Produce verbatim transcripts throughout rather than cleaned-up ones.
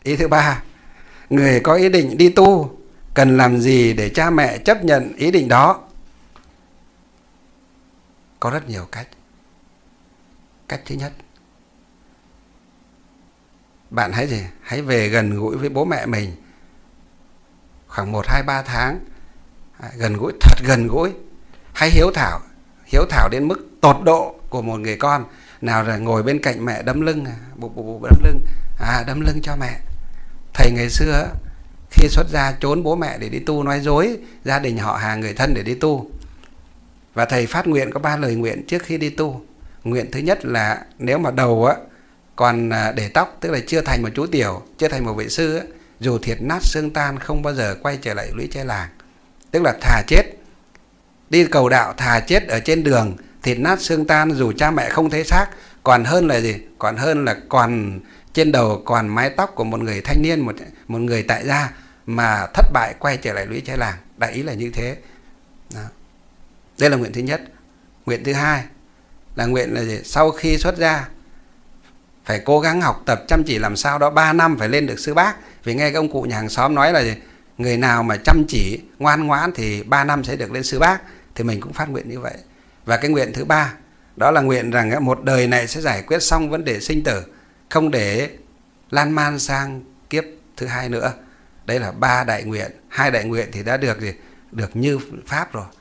Ý thứ ba, người có ý định đi tu cần làm gì để cha mẹ chấp nhận ý định đó? Có rất nhiều cách. Cách thứ nhất, bạn hãy gì? Hãy về gần gũi với bố mẹ mình khoảng một, hai, ba tháng. Gần gũi, thật gần gũi. Hãy hiếu thảo. Hiếu thảo đến mức tột độ của một người con. Nào là ngồi bên cạnh mẹ đấm lưng, bụp bụp bụp đấm lưng, à đấm lưng cho mẹ. Thầy ngày xưa khi xuất gia trốn bố mẹ để đi tu, nói dối gia đình họ hàng người thân để đi tu. Và thầy phát nguyện có ba lời nguyện trước khi đi tu. Nguyện thứ nhất là nếu mà đầu á còn để tóc, tức là chưa thành một chú tiểu, chưa thành một vị sư á, dù thịt nát xương tan không bao giờ quay trở lại lũy tre làng. Tức là thà chết đi cầu đạo, thà chết ở trên đường thịt nát xương tan, dù cha mẹ không thấy xác, còn hơn là gì? Còn hơn là còn trên đầu còn mái tóc của một người thanh niên, một, một người tại gia mà thất bại quay trở lại lũy tre làng. Đại ý là như thế. Đó. Đây là nguyện thứ nhất. Nguyện thứ hai là nguyện là gì? Sau khi xuất gia phải cố gắng học tập chăm chỉ làm sao đó ba năm phải lên được sư bác. Vì nghe các ông cụ nhà hàng xóm nói là gì? Người nào mà chăm chỉ ngoan ngoãn thì ba năm sẽ được lên sư bác. Thì mình cũng phát nguyện như vậy. Và cái nguyện thứ ba, đó là nguyện rằng một đời này sẽ giải quyết xong vấn đề sinh tử, không để lan man sang kiếp thứ hai nữa. Đấy là ba đại nguyện. Hai đại nguyện thì đã được gì? Được như pháp rồi,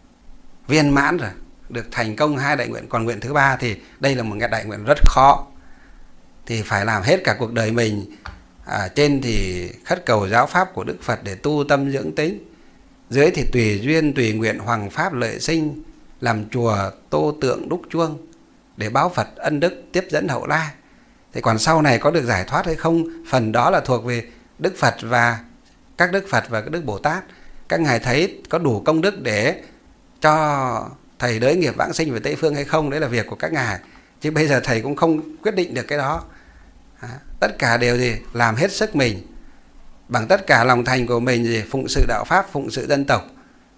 viên mãn rồi, được thành công hai đại nguyện. Còn nguyện thứ ba thì đây là một cái đại nguyện rất khó, thì phải làm hết cả cuộc đời mình. À, trên thì khất cầu giáo pháp của Đức Phật để tu tâm dưỡng tính, dưới thì tùy duyên tùy nguyện hoằng pháp lợi sinh, làm chùa tô tượng đúc chuông để báo Phật ân đức tiếp dẫn hậu lai. Thì còn sau này có được giải thoát hay không, phần đó là thuộc về Đức Phật và các Đức Phật và các Đức Bồ Tát. Các ngài thấy có đủ công đức để cho thầy đới nghiệp vãng sinh về Tây Phương hay không, đấy là việc của các ngài. Chứ bây giờ thầy cũng không quyết định được cái đó. À, tất cả đều gì? Làm hết sức mình, bằng tất cả lòng thành của mình gì? Phụng sự đạo pháp, phụng sự dân tộc.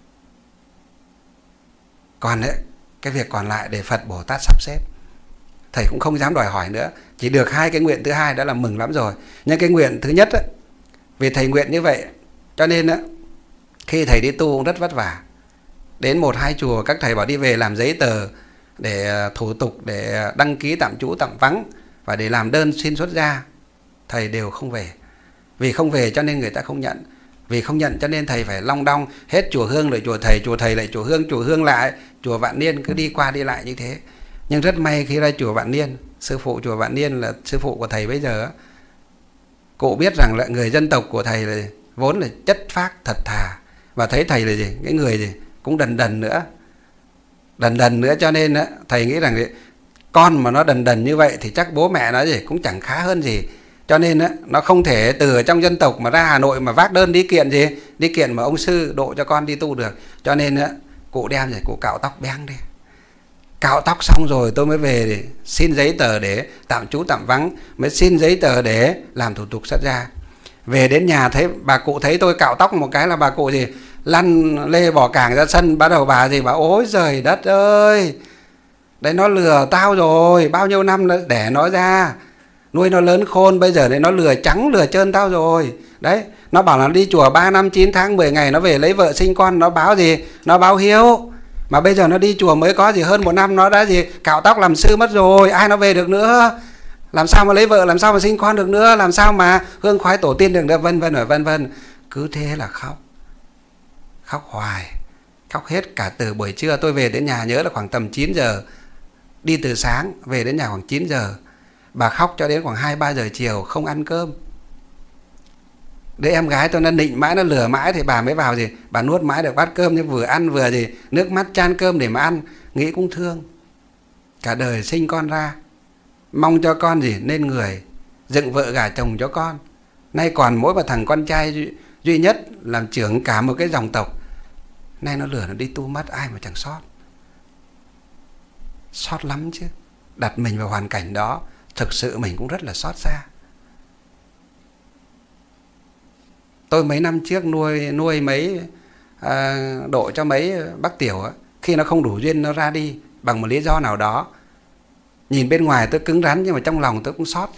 Còn đấy, cái việc còn lại để Phật Bồ Tát sắp xếp. Thầy cũng không dám đòi hỏi nữa. Chỉ được hai cái nguyện thứ hai đã là mừng lắm rồi. Nhưng cái nguyện thứ nhất ấy, vì thầy nguyện như vậy cho nên ấy, khi thầy đi tu cũng rất vất vả. Đến một hai chùa các thầy bảo đi về làm giấy tờ để thủ tục, để đăng ký tạm trú tạm vắng và để làm đơn xin xuất gia, thầy đều không về. Vì không về cho nên người ta không nhận. Vì không nhận cho nên thầy phải long đong hết chùa Hương lại chùa thầy, chùa thầy lại chùa Hương, chùa Hương lại chùa Vạn Niên, cứ đi qua đi lại như thế. Nhưng rất may khi ra chùa Vạn Niên, sư phụ chùa Vạn Niên là sư phụ của thầy bây giờ, cụ biết rằng là người dân tộc của thầy là vốn là chất phác thật thà, và thấy thầy là gì? Cái người gì? Cũng đần đần nữa. Đần đần nữa cho nên thầy nghĩ rằng con mà nó đần đần như vậy thì chắc bố mẹ nó gì cũng chẳng khá hơn gì. Cho nên á, nó không thể từ ở trong dân tộc mà ra Hà Nội mà vác đơn đi kiện gì, đi kiện mà ông sư độ cho con đi tu được. Cho nên á, cụ đem rồi cụ cạo tóc beng đi. Cạo tóc xong rồi tôi mới về để xin giấy tờ để tạm trú tạm vắng, mới xin giấy tờ để làm thủ tục xuất gia. Về đến nhà thấy bà cụ thấy tôi cạo tóc một cái là bà cụ gì lăn lê bỏ cảng ra sân, bắt đầu bà gì bảo ôi giời đất ơi, đấy nó lừa tao rồi, bao nhiêu năm để nó ra nuôi nó lớn khôn, bây giờ đấy nó lừa trắng lừa trơn tao rồi. Đấy, nó bảo là đi chùa ba năm chín tháng mười ngày nó về lấy vợ sinh con, nó báo gì? Nó báo hiếu. Mà bây giờ nó đi chùa mới có gì hơn một năm nó đã gì cạo tóc làm sư mất rồi, ai nó về được nữa? Làm sao mà lấy vợ, làm sao mà sinh con được nữa, làm sao mà hương khoái tổ tiên được nữa, vân vân ở vân vân. Cứ thế là khóc. Khóc hoài. Khóc hết cả từ buổi trưa tôi về đến nhà, nhớ là khoảng tầm chín giờ. Đi từ sáng về đến nhà khoảng chín giờ. Bà khóc cho đến khoảng hai ba giờ chiều không ăn cơm. Đứa em gái tôi nó nịnh mãi, nó lừa mãi thì bà mới vào gì, bà nuốt mãi được bát cơm, nhưng vừa ăn vừa gì nước mắt chan cơm để mà ăn. Nghĩ cũng thương. Cả đời sinh con ra, mong cho con gì nên người, dựng vợ gả chồng cho con. Nay còn mỗi một thằng con trai duy, duy nhất làm trưởng cả một cái dòng tộc. Nay nó lừa nó đi tu mất, ai mà chẳng sót. Sót lắm chứ. Đặt mình vào hoàn cảnh đó, thực sự mình cũng rất là xót xa. Tôi mấy năm trước nuôi nuôi mấy à, độ cho mấy bác tiểu á, khi nó không đủ duyên nó ra đi bằng một lý do nào đó. Nhìn bên ngoài tôi cứng rắn nhưng mà trong lòng tôi cũng xót chứ.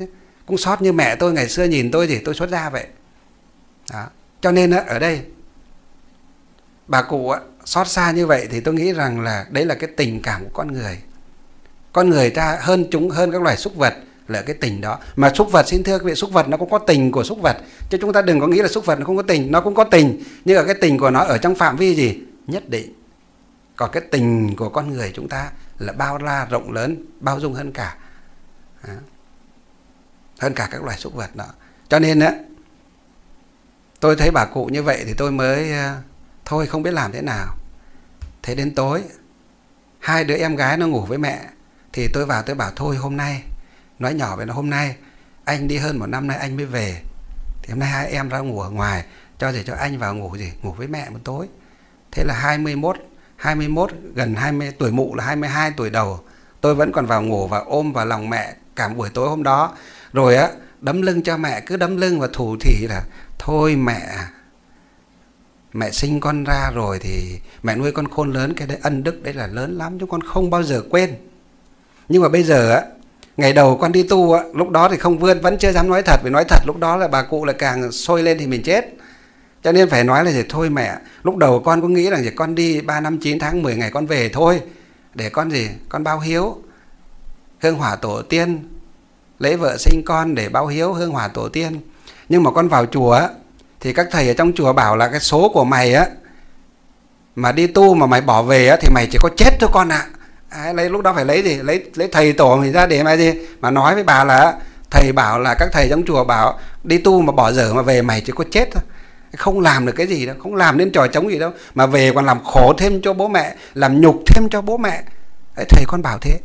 cũng xót như mẹ tôi ngày xưa nhìn tôi thì tôi xuất gia vậy. Đó. Cho nên ở đây bà cụ xót xa như vậy thì tôi nghĩ rằng là đấy là cái tình cảm của con người. Con người ta hơn chúng hơn các loài súc vật là cái tình đó. Mà súc vật, xin thưa quý vị, súc vật nó cũng có tình của súc vật, chứ chúng ta đừng có nghĩ là súc vật nó không có tình. Nó cũng có tình, nhưng mà cái tình của nó ở trong phạm vi gì nhất định. Còn cái tình của con người chúng ta là bao la rộng lớn, bao dung hơn cả à, hơn cả các loài súc vật đó. Cho nên á, tôi thấy bà cụ như vậy thì tôi mới thôi không biết làm thế nào. Thế đến tối, hai đứa em gái nó ngủ với mẹ, thì tôi vào tôi bảo thôi hôm nay, nói nhỏ với nó, hôm nay anh đi hơn một năm nay anh mới về, thì hôm nay hai em ra ngủ ở ngoài, cho gì cho anh vào ngủ gì ngủ với mẹ một tối. Thế là hai mươi mốt hai mươi mốt gần hai mươi tuổi mụ là hai mươi hai tuổi đầu, tôi vẫn còn vào ngủ và ôm vào lòng mẹ cả buổi tối hôm đó. Rồi á, đấm lưng cho mẹ, cứ đấm lưng và thủ thỉ là thôi mẹ, mẹ sinh con ra rồi thì mẹ nuôi con khôn lớn, cái đấy ân đức đấy là lớn lắm, chúng con không bao giờ quên. Nhưng mà bây giờ á, ngày đầu con đi tu á, lúc đó thì không vươn, vẫn chưa dám nói thật, vì nói thật lúc đó là bà cụ là càng sôi lên thì mình chết. Cho nên phải nói là gì, thôi mẹ, lúc đầu con có nghĩ rằng gì con đi ba năm chín tháng mười ngày con về thôi, để con gì, con báo hiếu hương hỏa tổ tiên, lấy vợ sinh con để báo hiếu hương hỏa tổ tiên. Nhưng mà con vào chùa á, thì các thầy ở trong chùa bảo là cái số của mày á, mà đi tu mà mày bỏ về á, thì mày chỉ có chết thôi con ạ. À, lấy lúc đó phải lấy gì, lấy lấy thầy tổ mình ra để mà gì mà nói với bà là thầy bảo là các thầy trong chùa bảo đi tu mà bỏ dở mà về mày chỉ có chết thôi, không làm được cái gì đâu, không làm nên trò trống gì đâu, mà về còn làm khổ thêm cho bố mẹ, làm nhục thêm cho bố mẹ. Đấy, thầy con bảo thế.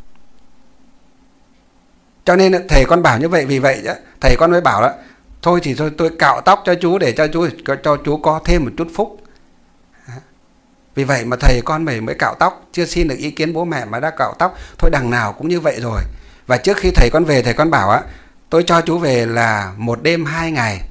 Cho nên thầy con bảo như vậy, vì vậy thầy con mới bảo là thôi thì thôi tôi cạo tóc cho chú để cho chú cho chú có thêm một chút phúc. Vì vậy mà thầy con mình mới cạo tóc, chưa xin được ý kiến bố mẹ mà đã cạo tóc. Thôi đằng nào cũng như vậy rồi. Và trước khi thầy con về, thầy con bảo á, tôi cho chú về là một đêm hai ngày.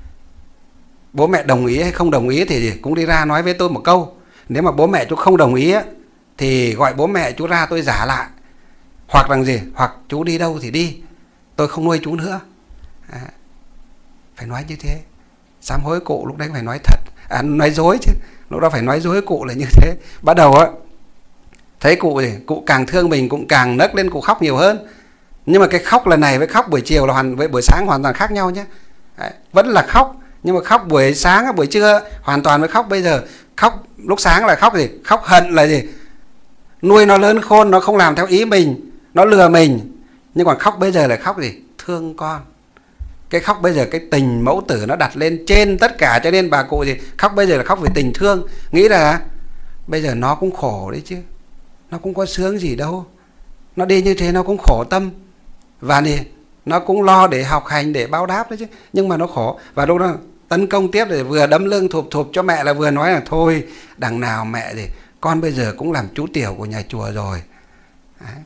Bố mẹ đồng ý hay không đồng ý thì cũng đi ra nói với tôi một câu. Nếu mà bố mẹ chú không đồng ý á, thì gọi bố mẹ chú ra tôi giả lại. Hoặc là gì, hoặc chú đi đâu thì đi, tôi không nuôi chú nữa. À, phải nói như thế. Sám hối cụ lúc đấy phải nói thật, à, nói dối chứ. Lúc đó phải nói dối cụ là như thế. Bắt đầu á, thấy cụ thì cụ càng thương mình, cũng càng nấc lên, cụ khóc nhiều hơn. Nhưng mà cái khóc lần này với khóc buổi chiều là hoàn với buổi sáng hoàn toàn khác nhau nhé. Đấy, vẫn là khóc, nhưng mà khóc buổi sáng buổi trưa hoàn toàn với khóc bây giờ. Khóc lúc sáng là khóc gì, khóc hận là gì, nuôi nó lớn khôn, nó không làm theo ý mình, nó lừa mình. Nhưng còn khóc bây giờ là khóc gì, thương con. Cái khóc bây giờ, cái tình mẫu tử nó đặt lên trên tất cả. Cho nên bà cụ gì khóc bây giờ là khóc về tình thương, nghĩ là bây giờ nó cũng khổ đấy chứ, nó cũng có sướng gì đâu, nó đi như thế nó cũng khổ tâm, và thì nó cũng lo để học hành để báo đáp đấy chứ, nhưng mà nó khổ. Và lúc đó tấn công tiếp, để vừa đấm lưng thụp thụp cho mẹ, là vừa nói là thôi đằng nào mẹ thì con bây giờ cũng làm chú tiểu của nhà chùa rồi. Đấy.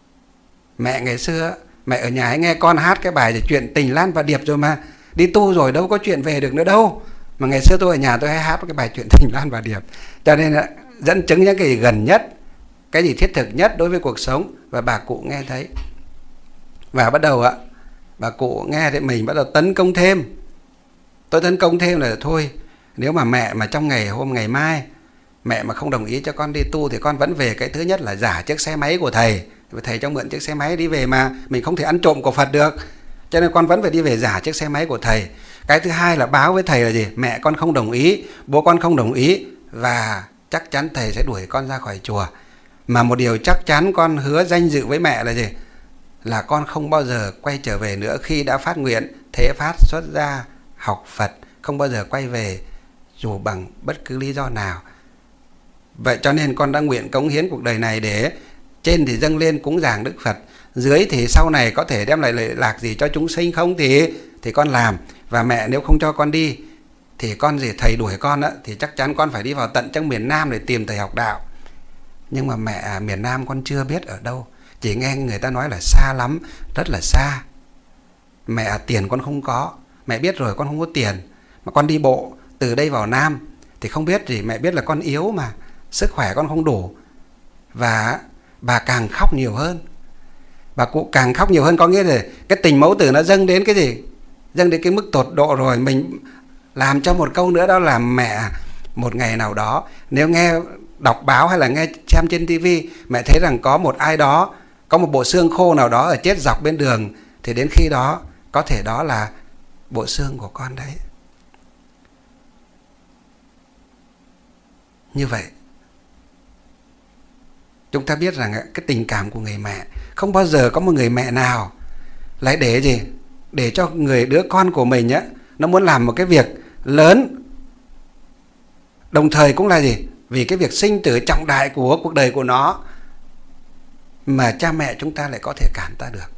Mẹ ngày xưa mẹ ở nhà ấy nghe con hát cái bài chuyện tình Lan và Điệp rồi mà, đi tu rồi đâu có chuyện về được nữa đâu. Mà ngày xưa tôi ở nhà tôi hay hát cái bài chuyện tình Lan và Điệp. Cho nên là dẫn chứng những cái gì gần nhất, cái gì thiết thực nhất đối với cuộc sống, và bà cụ nghe thấy. Và bắt đầu ạ, bà cụ nghe thì mình bắt đầu tấn công thêm. Tôi tấn công thêm là thôi, nếu mà mẹ mà trong ngày hôm ngày mai mẹ mà không đồng ý cho con đi tu thì con vẫn về. Cái thứ nhất là giả chiếc xe máy của thầy, thầy cho mượn chiếc xe máy đi về mà, mình không thể ăn trộm của Phật được, cho nên con vẫn phải đi về giả chiếc xe máy của thầy. Cái thứ hai là báo với thầy là gì, mẹ con không đồng ý, bố con không đồng ý, và chắc chắn thầy sẽ đuổi con ra khỏi chùa. Mà một điều chắc chắn con hứa danh dự với mẹ là gì, là con không bao giờ quay trở về nữa. Khi đã phát nguyện thế phát xuất gia học Phật, không bao giờ quay về dù bằng bất cứ lý do nào. Vậy cho nên con đã nguyện cống hiến cuộc đời này để trên thì dâng lên cúng dường Đức Phật, dưới thì sau này có thể đem lại lợi lạc gì cho chúng sinh không thì thì con làm. Và mẹ nếu không cho con đi thì con gì thầy đuổi con á, thì chắc chắn con phải đi vào tận trong miền Nam để tìm thầy học đạo. Nhưng mà mẹ à, miền Nam con chưa biết ở đâu, chỉ nghe người ta nói là xa lắm, rất là xa. Mẹ à, tiền con không có, mẹ biết rồi, con không có tiền, mà con đi bộ từ đây vào Nam thì không biết gì. Mẹ biết là con yếu mà, sức khỏe con không đủ. Và bà càng khóc nhiều hơn. Bà cụ càng khóc nhiều hơn, có nghĩa là cái tình mẫu tử nó dâng đến cái gì? Dâng đến cái mức tột độ rồi. Mình làm cho một câu nữa, đó là mẹ một ngày nào đó, nếu nghe đọc báo hay là nghe xem trên tivi, mẹ thấy rằng có một ai đó, có một bộ xương khô nào đó ở chết dọc bên đường, thì đến khi đó có thể đó là bộ xương của con đấy. Như vậy chúng ta biết rằng cái tình cảm của người mẹ, không bao giờ có một người mẹ nào lại để gì, để cho người đứa con của mình á, nó muốn làm một cái việc lớn, đồng thời cũng là gì, vì cái việc sinh tử trọng đại của cuộc đời của nó, mà cha mẹ chúng ta lại có thể cản ta được.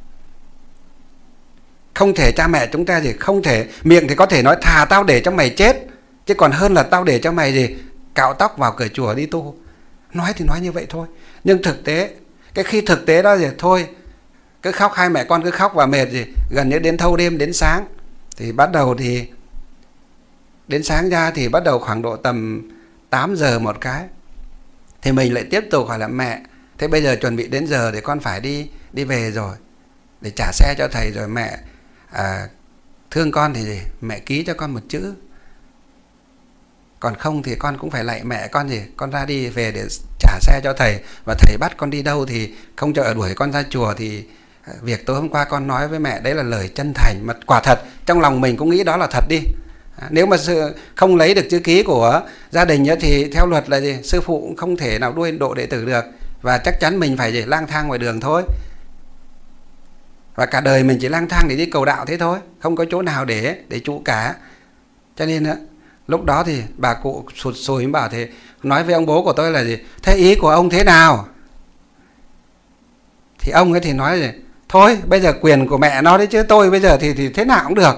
Không thể, cha mẹ chúng ta gì, không thể, miệng thì có thể nói thà tao để cho mày chết, chứ còn hơn là tao để cho mày gì, cạo tóc vào cửa chùa đi tu. Nói thì nói như vậy thôi, nhưng thực tế, cái khi thực tế đó thì thôi, cứ khóc, hai mẹ con cứ khóc và mệt gì, gần như đến thâu đêm đến sáng. Thì bắt đầu thì đến sáng ra thì bắt đầu khoảng độ tầm tám giờ một cái, thì mình lại tiếp tục hỏi là mẹ, thế bây giờ chuẩn bị đến giờ để con phải đi đi về rồi, để trả xe cho thầy rồi. Mẹ à, thương con thì gì, mẹ ký cho con một chữ, còn không thì con cũng phải lạy mẹ con gì, con ra đi về để trả xe cho thầy, và thầy bắt con đi đâu thì không cho đuổi con ra chùa. Thì việc tối hôm qua con nói với mẹ đấy là lời chân thành, mà quả thật trong lòng mình cũng nghĩ đó là thật đi. Nếu mà không lấy được chữ ký của gia đình ấy, thì theo luật là gì, sư phụ cũng không thể nào nuôi độ đệ tử được, và chắc chắn mình phải gì, lang thang ngoài đường thôi, và cả đời mình chỉ lang thang để đi cầu đạo thế thôi, không có chỗ nào để để trụ cả. Cho nên á, lúc đó thì bà cụ sụt sùi bảo thì nói với ông bố của tôi là gì, thế ý của ông thế nào? Thì ông ấy thì nói gì, thôi bây giờ quyền của mẹ nó đấy chứ tôi bây giờ thì thì thế nào cũng được.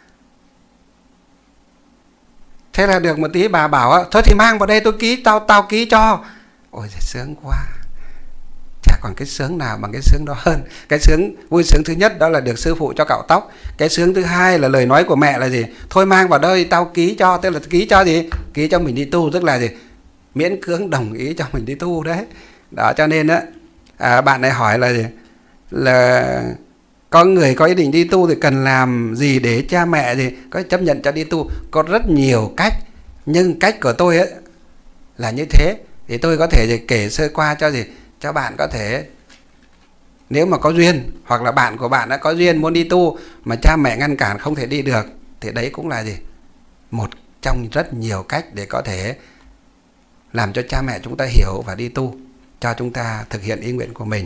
Thế là được một tí bà bảo thôi thì mang vào đây tôi ký, tao tao ký cho. Ôi giời, sướng quá. Chả còn cái sướng nào bằng cái sướng đó hơn. Cái sướng, vui sướng thứ nhất đó là được sư phụ cho cạo tóc. Cái sướng thứ hai là lời nói của mẹ là gì, thôi mang vào đây tao ký cho. Tức là ký cho gì, ký cho mình đi tu, tức là gì, miễn cưỡng đồng ý cho mình đi tu đấy. Đó, cho nên á, à, bạn này hỏi là gì, là có người có ý định đi tu thì cần làm gì để cha mẹ gì có chấp nhận cho đi tu. Có rất nhiều cách, nhưng cách của tôi ấy là như thế. Thì tôi có thể gì, kể sơ qua cho gì, cho bạn có thể, nếu mà có duyên, hoặc là bạn của bạn đã có duyên muốn đi tu mà cha mẹ ngăn cản không thể đi được, thì đấy cũng là gì, một trong rất nhiều cách để có thể làm cho cha mẹ chúng ta hiểu và đi tu, cho chúng ta thực hiện ý nguyện của mình.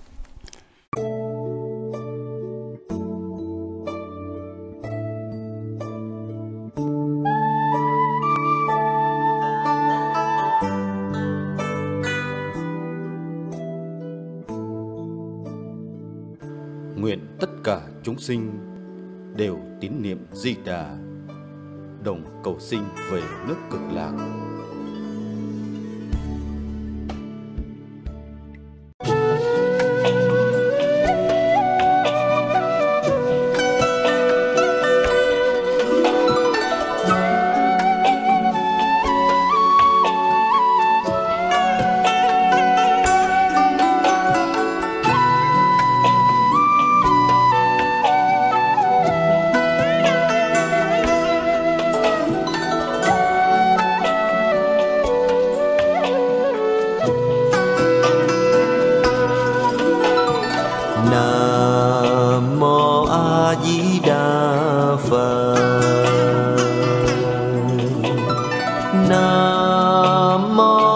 Nguyện tất cả chúng sinh đều tín niệm Di Đà, đồng cầu sinh về nước Cực Lạc. Nam mô A Di Đà Phật. Nam mô